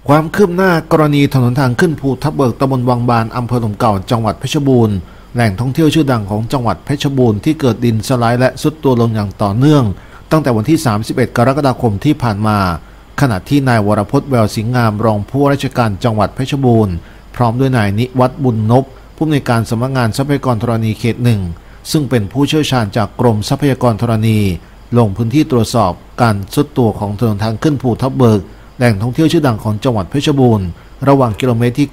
ความคืบหน้ากรณีถนนทางขึ้นภูทับเบิกตำบลวังบานอำเภอหลมเก่าจังหวัดเพชรบูรณ์แหล่งท่องเที่ยวชื่อดังของจังหวัดเพชรบูรณ์ที่เกิดดินสไลด์และทรุดตัวลงอย่างต่อเนื่องตั้งแต่วันที่31กรกฎาคมที่ผ่านมาขณะที่นายวรพจน์แววสิงห์งามรองผู้ว่าราชการจังหวัดเพชรบูรณ์พร้อมด้วยนายนิวัฒน์บุญนพผู้อำนวยการสำนักงานทรัพยากรธรณีเขต 1ซึ่งเป็นผู้เชี่ยวชาญจากกรมทรัพยากรธรณีลงพื้นที่ตรวจสอบการทรุดตัวของถนนทางขึ้นภูทับเบิกแหล่งท่องเที่ยวชื่อดังของจังหวัดเพชรบูรณ์ระหว่างกิโลเมตรที่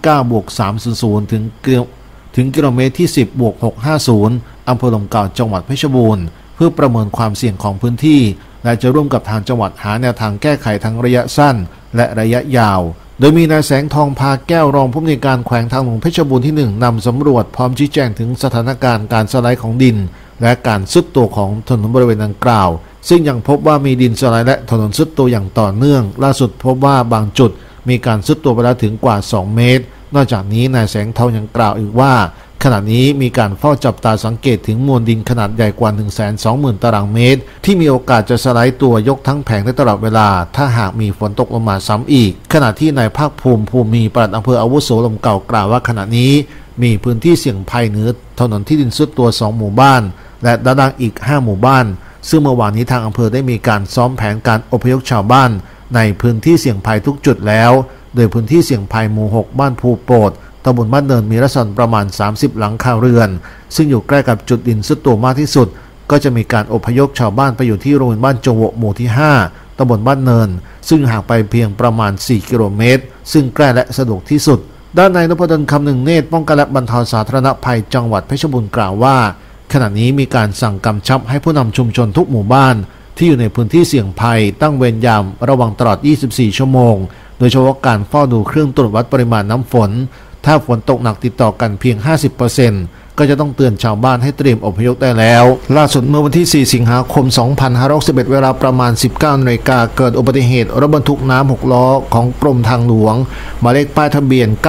9+300ถึงกิโลเมตรที่10+650อำเภอหลมเก่าจังหวัดเพชรบูรณ์เพื่อประเมินความเสี่ยงของพื้นที่และจะร่วมกับทางจังหวัดหาแนวทางแก้ไขทั้งระยะสั้นและระยะยาวโดยมีนายแสงทองพาแก้วรองผู้อำนวยการแขวงทางหลวงเพชรบูรณ์ที่1นำสำรวจพร้อมชี้แจงถึงสถานการณ์การสไลด์ของดินและการทรุดตัวของถนนบริเวณดังกล่าวซึ่งยังพบว่ามีดินสไลด์และถนนทรุดตัวอย่างต่อเนื่องล่าสุดพบว่าบางจุดมีการทรุดตัวไปแล้วถึงกว่า2เมตรนอกจากนี้นายแสงทองยังกล่าวอีกว่าขณะนี้มีการเฝ้าจับตาสังเกตถึงมวลดินขนาดใหญ่กว่า 120,000 ตารางเมตรที่มีโอกาสจะสไลด์ตัวยกทั้งแผงได้ตลอดเวลาถ้าหากมีฝนตกลงมาซ้ำอีกขณะที่นายภาคภูมิมีปลัดอำเภออาวุโสลมเก่ากล่าวว่าขณะนี้มีพื้นที่เสี่ยงภัยเหนือถนนที่ดินทรุดตัว2หมู่บ้านและด้านล่างอีก5หมู่บ้านซึ่งเมื่อวานนี้ทางอำเภอได้มีการซ้อมแผนการอพยพชาวบ้านในพื้นที่เสี่ยงภัยทุกจุดแล้วโดยพื้นที่เสี่ยงภัยหมู่6บ้านภูโปรดตำบลบ้านเนินมีรัศมีประมาณ30หลังคาเรือนซึ่งอยู่ใกล้กับจุดดินทรุดตัวมากที่สุดก็จะมีการอพยพชาวบ้านไปอยู่ที่โรงเรียนบ้านจงโวหมู่ที่5ตำบลบ้านเนินซึ่งห่างไปเพียงประมาณ4กิโลเมตรซึ่งใกล้และสะดวกที่สุดด้านนายนพดลคำหนึ่งเนตรป้องกันและบรรเทาสาธารณภัยจังหวัดเพชรบูรณ์กล่าวว่าขณะนี้มีการสั่งกำชับให้ผู้นำชุมชนทุกหมู่บ้านที่อยู่ในพื้นที่เสี่ยงภัยตั้งเวรยามระวังตลอด24ชั่วโมงโดยเฉพาะการเฝ้าดูเครื่องตรวจวัดปริมาณน้ำฝนถ้าฝนตกหนักติดต่อกันเพียง 50% ก็จะต้องเตือนชาวบ้านให้เตรียมอพยพได้แล้วล่าสุดเมื่อวันที่4สิงหาคม2561เวลาประมาณ 19 นาฬิกาเกิดอุบัติเหตุรถบรรทุกน้ำ6ล้อของกรมทางหลวงหมายเลขป้ายทะเบียน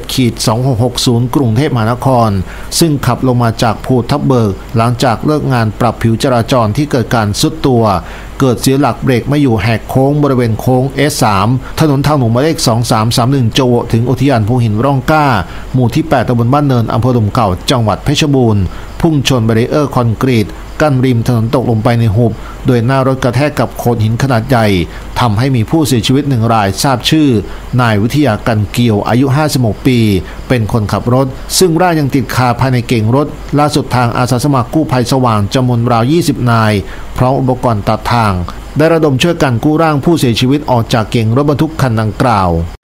97-2660 กรุงเทพมหานครซึ่งขับลงมาจากภูทับเบิกหลังจากเลิกงานปรับผิวจราจรที่เกิดการทรุดตัวเกิดเสียหลักเบรกไม่อยู่แหกโค้งบริเวณโค้ง S3 ถนนทางหลวงหมายเลข2331โจวถึงอุทยานภูหินร่องกล้าหมู่ที่8ตำบลบ้านเนินอำเภอหลมเก่าจังหวัดเพชรบูรณ์พุ่งชนแบรีเออร์คอนกรีตกั้นริมถนนตกลงไปในหุบโดยหน้ารถกระแทกกับโขดหินขนาดใหญ่ทำให้มีผู้เสียชีวิต1รายทราบชื่อนายวิทยากันเกียวอายุ56ปีเป็นคนขับรถซึ่งร่างยังติดคาภายในเก๋งรถล่าสุดทางอาสาสมัครกู้ภัยสว่างจำนวนราว20นายพร้อมอุปกรณ์ตัดทางได้ระดมช่วยกันกู้ร่างผู้เสียชีวิตออกจากเก๋งรถบรรทุกคันดังกล่าว